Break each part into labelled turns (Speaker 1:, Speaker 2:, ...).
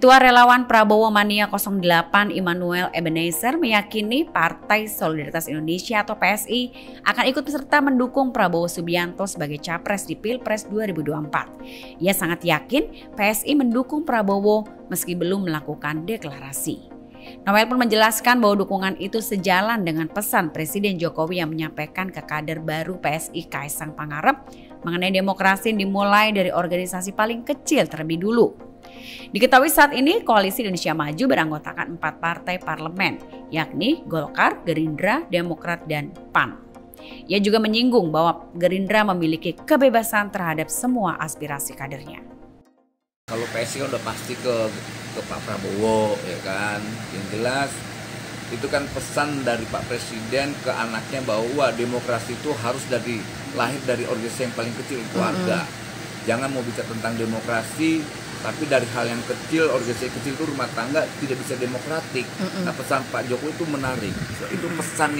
Speaker 1: Ketua Relawan Prabowo Mania 08 Immanuel Ebenezer meyakini Partai Solidaritas Indonesia atau PSI akan ikut serta mendukung Prabowo Subianto sebagai capres di Pilpres 2024. Ia sangat yakin PSI mendukung Prabowo meski belum melakukan deklarasi. Noel pun menjelaskan bahwa dukungan itu sejalan dengan pesan Presiden Jokowi yang menyampaikan ke kader baru PSI Kaisang Pangarep mengenai demokrasi yang dimulai dari organisasi paling kecil terlebih dulu. Diketahui saat ini Koalisi Indonesia Maju beranggotakan 4 partai parlemen, yakni Golkar, Gerindra, Demokrat, dan PAN. Ia juga menyinggung bahwa Gerindra memiliki kebebasan terhadap semua aspirasi kadernya.
Speaker 2: Kalau PSI kan udah pasti ke Pak Prabowo, ya kan. Yang jelas itu kan pesan dari Pak Presiden ke anaknya bahwa demokrasi itu harus lahir dari organisasi yang paling kecil, keluarga. Jangan mau bicara tentang demokrasi, tapi dari hal yang kecil, organisasi kecil itu rumah tangga tidak bisa demokratik. Nah, pesan Pak Jokowi itu menarik. Itu pesan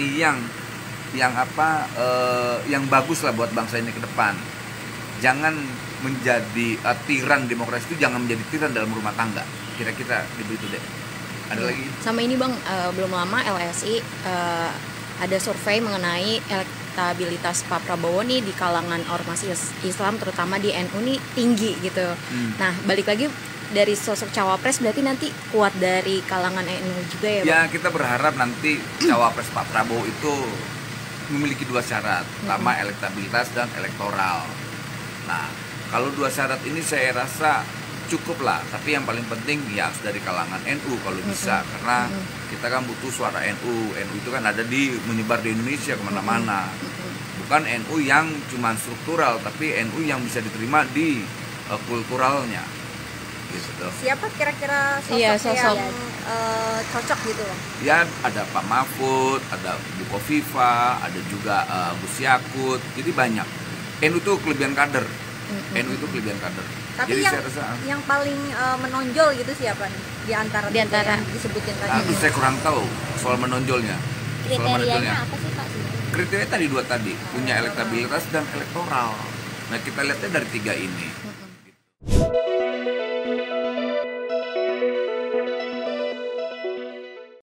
Speaker 2: yang bagus lah buat bangsa ini ke depan. Jangan menjadi tiran demokrasi itu, jangan menjadi tiran dalam rumah tangga. Kira-kira begitu deh. Ada lagi?
Speaker 3: Sama ini Bang, belum lama LSI ada survei mengenai elektabilitas Pak Prabowo nih di kalangan ormas Islam, terutama di NU nih tinggi gitu. Nah, balik lagi dari sosok cawapres berarti nanti kuat dari kalangan NU juga ya Bang?
Speaker 2: Ya, kita berharap nanti cawapres Pak Prabowo itu memiliki 2 syarat, pertama elektabilitas dan elektoral. Nah, kalau 2 syarat ini saya rasa cukup lah, tapi yang paling penting ya harus dari kalangan NU kalau bisa, karena kita kan butuh suara NU. NU itu kan ada menyebar di Indonesia kemana-mana, bukan NU yang cuma struktural, tapi NU yang bisa diterima di kulturalnya. Gitu.
Speaker 4: Siapa kira-kira sosok yang cocok gitu loh?
Speaker 2: Ya ada Pak Mahfud, ada Bu Kofifa, ada juga Gus Yakut, jadi banyak. NU itu kelebihan kader. NU itu kelebihan kader.
Speaker 4: Tapi
Speaker 2: jadi
Speaker 4: yang paling menonjol gitu siapa nih di antara yang disebutin tadi?
Speaker 2: Saya kurang tahu soal menonjolnya.
Speaker 4: Kriterianya apa sih Pak?
Speaker 2: Kriteria tadi 2 tadi, punya elektabilitas dan elektoral. Nah, kita lihatnya dari 3 ini.